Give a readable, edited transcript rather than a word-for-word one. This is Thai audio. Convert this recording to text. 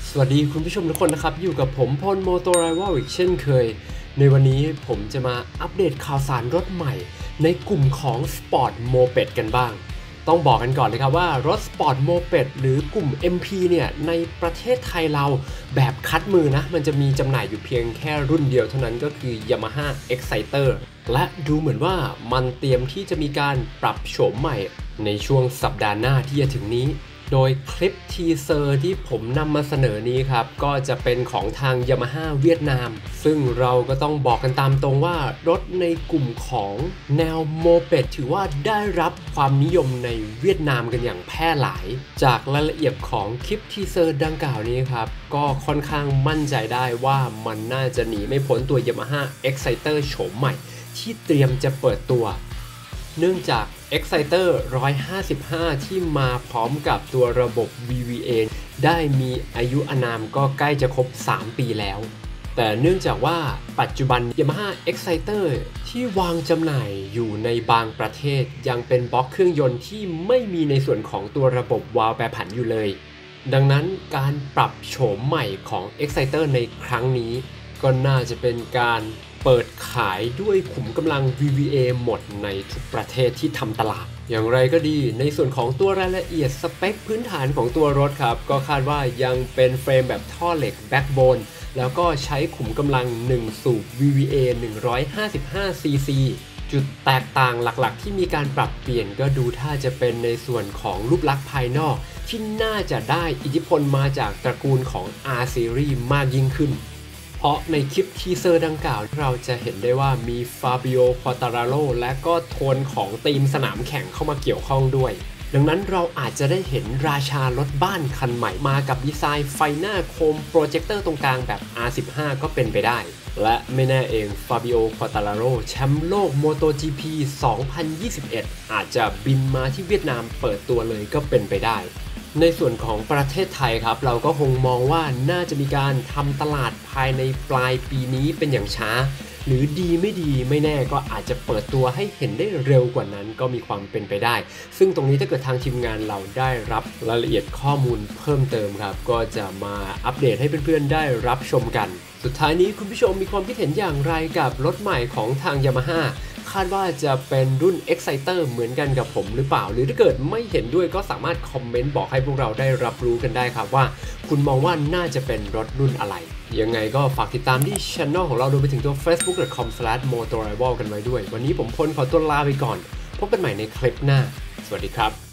สวัสดีคุณผู้ชมทุกคนนะครับอยู่กับผมพลโมโตไรวัลอีกเช่นเคยในวันนี้ผมจะมาอัปเดตข่าวสารรถใหม่ในกลุ่มของ Sport Moped กันบ้างต้องบอกกันก่อนเลยครับว่ารถ Sport Moped หรือกลุ่ม MP เนี่ยในประเทศไทยเราแบบคัดมือนะมันจะมีจำหน่ายอยู่เพียงแค่รุ่นเดียวเท่านั้นก็คือ Yamaha Exciter และดูเหมือนว่ามันเตรียมที่จะมีการปรับโฉมใหม่ในช่วงสัปดาห์หน้าที่จะถึงนี้โดยคลิปทีเซอร์ที่ผมนำมาเสนอนี้ครับก็จะเป็นของทาง Yamaha เวียดนามซึ่งเราก็ต้องบอกกันตามตรงว่ารถในกลุ่มของแนวโมเป็ดถือว่าได้รับความนิยมในเวียดนามกันอย่างแพร่หลายจากรายละเอียดของคลิปทีเซอร์ดังกล่าวนี้ครับก็ค่อนข้างมั่นใจได้ว่ามันน่าจะหนีไม่พ้นตัว Yamaha Exciter โฉมใหม่ที่เตรียมจะเปิดตัวเนื่องจาก Exciter 155 ที่มาพร้อมกับตัวระบบ VVA ได้มีอายุอานามก็ใกล้จะครบ 3 ปีแล้ว แต่เนื่องจากว่าปัจจุบัน Yamaha Exciter ที่วางจำหน่ายอยู่ในบางประเทศยังเป็นบล็อกเครื่องยนต์ที่ไม่มีในส่วนของตัวระบบวาล์วแปรผันอยู่เลย ดังนั้นการปรับโฉมใหม่ของ Exciter ในครั้งนี้ก็น่าจะเป็นการเปิดขายด้วยขุมกำลัง VVA หมดในทุกประเทศที่ทำตลาดอย่างไรก็ดีในส่วนของตัวรายละเอียดสเปคพื้นฐานของตัวรถครับก็คาดว่ายังเป็นเฟรมแบบท่อเหล็กแบ็กโบนแล้วก็ใช้ขุมกำลัง1สูบ VVA 155cc จุดแตกต่างหลักๆที่มีการปรับเปลี่ยนก็ดูท่าจะเป็นในส่วนของรูปลักษณ์ภายนอกที่น่าจะได้อิทธิพลมาจากตระกูลของ R Series มากยิ่งขึ้นเพราะในคลิปทีเซอร์ดังกล่าวเราจะเห็นได้ว่ามีฟาบิโอ ควอตาราโรและก็โทนของธีมสนามแข่งเข้ามาเกี่ยวข้องด้วยดังนั้นเราอาจจะได้เห็นราชารถบ้านคันใหม่มากับดีไซน์ไฟหน้าโคมโปรเจคเตอร์ตรงกลางแบบ R15 ก็เป็นไปได้และไม่แน่เองฟาบิโอ ควอตาราโรแชมป์โลก MotoGP 2021 อาจจะบินมาที่เวียดนามเปิดตัวเลยก็เป็นไปได้ในส่วนของประเทศไทยครับเราก็คงมองว่าน่าจะมีการทำตลาดภายในปลายปีนี้เป็นอย่างช้าหรือดีไม่ดีไม่แน่ก็อาจจะเปิดตัวให้เห็นได้เร็วกว่านั้นก็มีความเป็นไปได้ซึ่งตรงนี้ถ้าเกิดทางทีมงานเราได้รับรายละเอียดข้อมูลเพิ่มเติมครับก็จะมาอัปเดตให้เพื่อนๆได้รับชมกันสุดท้ายนี้คุณผู้ชมมีความคิดเห็นอย่างไรกับรถใหม่ของทาง Yamahaคาดว่าจะเป็นรุ่น Exciter เหมือนกันกับผมหรือเปล่าหรือถ้าเกิดไม่เห็นด้วยก็สามารถคอมเมนต์บอกให้พวกเราได้รับรู้กันได้ครับว่าคุณมองว่าน่าจะเป็นรถรุ่นอะไรยังไงก็ฝากติดตามที่ช่องของเรารวมไปถึงตัว facebook.com/motorival กันไว้ด้วยวันนี้ผมพลขอตัวลาไปก่อนพบกันใหม่ในคลิปหน้าสวัสดีครับ